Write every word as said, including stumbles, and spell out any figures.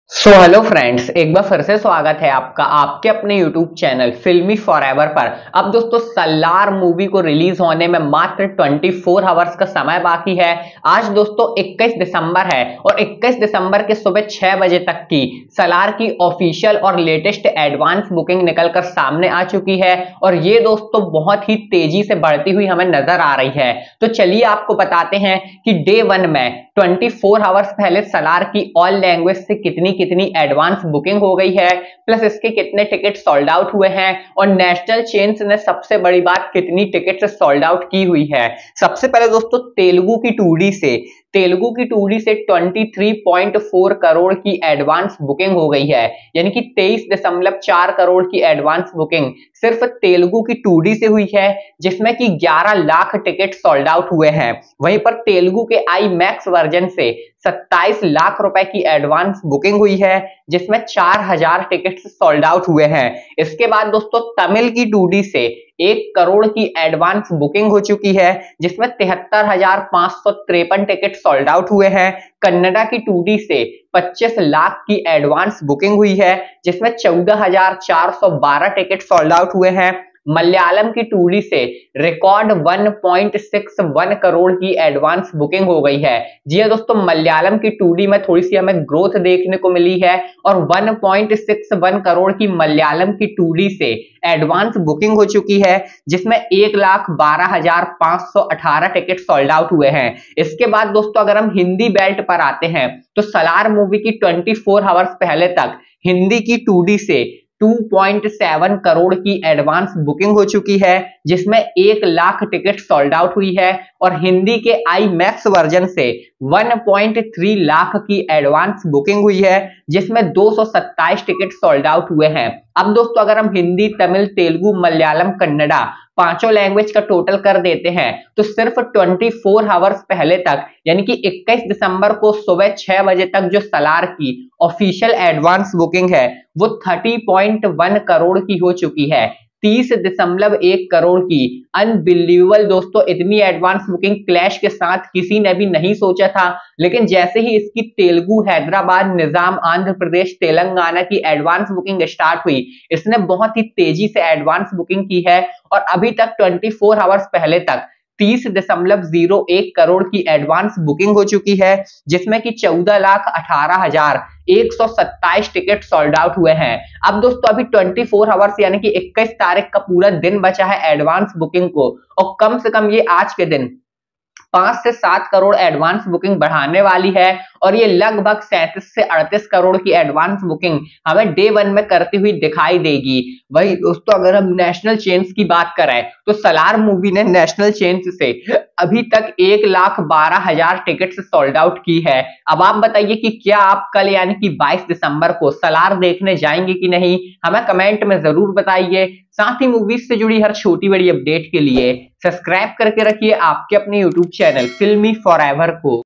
So hello friends, एक बार फिर से स्वागत है आपका आपके अपने यूट्यूब चैनल फिल्मी फॉरएवर पर। अब दोस्तों सलार मूवी को रिलीज होने में मात्र चौबीस आवर्स का समय बाकी है। आज दोस्तों इक्कीस दिसंबर है और इक्कीस दिसंबर के सुबह छह बजे तक की सलार की ऑफिशियल और लेटेस्ट एडवांस बुकिंग निकलकर सामने आ चुकी है और ये दोस्तों बहुत ही तेजी से बढ़ती हुई हमें नजर आ रही है। तो चलिए आपको बताते हैं कि डे वन में चौबीस आवर्स पहले सलार की ऑल लैंग्वेज से कितनी कितनी एडवांस बुकिंग हो गई है, प्लस इसके कितने टिकट सोल्ड आउट हुए हैं और नेशनल चेन्स ने सबसे बड़ी बात कितनी टिकट सोल्ड आउट की हुई है। सबसे पहले दोस्तों तेलुगु की टू डी से तेलुगु की टू डी से तेईस पॉइंट चार करोड़ की एडवांस बुकिंग हो गई है, यानी कि तेईस दशमलव चार करोड़ की एडवांस बुकिंग सिर्फ तेलुगु की टू डी से हुई है, जिसमें कि ग्यारह लाख टिकट सोल्ड आउट हुए हैं। वहीं पर तेलुगु के आई मैक्स वर्जन से सत्ताईस लाख रुपए की एडवांस बुकिंग हुई है, जिसमें चार हजार टिकट सोल्ड आउट हुए हैं। इसके बाद दोस्तों तमिल की टू डी से एक करोड़ की एडवांस बुकिंग हो चुकी है, जिसमें तिहत्तर हजार पांच सौ तिरपन टिकट सोल्ड आउट हुए हैं। कन्नडा की टू डी से पच्चीस लाख की एडवांस बुकिंग हुई है, जिसमें चौदह हजार चार सौ बारह टिकट सोल्ड आउट हुए हैं। मलयालम की टू डी से रिकॉर्ड एक पॉइंट छह एक करोड़ की एडवांस बुकिंग हो गई है। जी हां दोस्तों, मलयालम की टू डी में थोड़ी सी हमें ग्रोथ देखने को मिली है और एक पॉइंट छह एक करोड़ की मलयालम की टू डी से एडवांस बुकिंग हो चुकी है, जिसमें एक लाख बारह हजार पांच सौ अठारह टिकट सोल्ड आउट हुए हैं। इसके बाद दोस्तों अगर हम हिंदी बेल्ट पर आते हैं तो सलार मूवी की चौबीस आवर्स पहले तक हिंदी की टू डी से दो पॉइंट सात करोड़ की एडवांस बुकिंग हो चुकी है, जिसमें एक लाख टिकट सोल्ड आउट हुई है और हिंदी के आई मैक्स वर्जन से एक पॉइंट तीन लाख की एडवांस बुकिंग हुई है, जिसमें दो सौ सत्ताईस टिकट सोल्ड आउट हुए हैं। अब दोस्तों अगर हम हिंदी, तमिल, तेलुगु, मलयालम, कन्नडा पांचों लैंग्वेज का टोटल कर देते हैं तो सिर्फ चौबीस आवर्स पहले तक यानी कि इक्कीस दिसंबर को सुबह छह बजे तक जो सलार की ऑफिशियल एडवांस बुकिंग है वो तीस पॉइंट एक करोड़ की हो चुकी है। तीस दशमलव एक करोड़ की अनबिलीवेबल दोस्तों, इतनी एडवांस बुकिंग क्लैश के साथ किसी ने भी नहीं सोचा था। लेकिन जैसे ही इसकी तेलुगु, हैदराबाद, निजाम, आंध्र प्रदेश, तेलंगाना की एडवांस बुकिंग स्टार्ट हुई, इसने बहुत ही तेजी से एडवांस बुकिंग की है और अभी तक चौबीस आवर्स पहले तक तीस दशमलव जीरो एक करोड़ की एडवांस बुकिंग हो चुकी है, जिसमें कि चौदह लाख अठारह हजार एक सौ सत्ताईस टिकट सोल्ड आउट हुए हैं। अब दोस्तों अभी चौबीस आवर्स यानी कि इक्कीस तारीख का पूरा दिन बचा है एडवांस बुकिंग को और कम से कम ये आज के दिन पांच से सात करोड़ एडवांस बुकिंग बढ़ाने वाली है और ये लगभग सैंतीस से अड़तीस करोड़ की एडवांस बुकिंग हमें डे वन में करती हुई दिखाई देगी। वही दोस्तों अगर हम नेशनल चेन्स की बात करें तो सलार मूवी ने नेशनल चेन्स से अभी तक एक लाख बारह हजार टिकट सोल्ड आउट की है। अब आप बताइए कि क्या आप कल यानी कि बाईस दिसंबर को सलार देखने जाएंगे कि नहीं, हमें कमेंट में जरूर बताइए। साथ ही मूवीज से जुड़ी हर छोटी बड़ी अपडेट के लिए सब्सक्राइब करके रखिए आपके अपने यूट्यूब चैनल फिल्मी फॉरएवर को।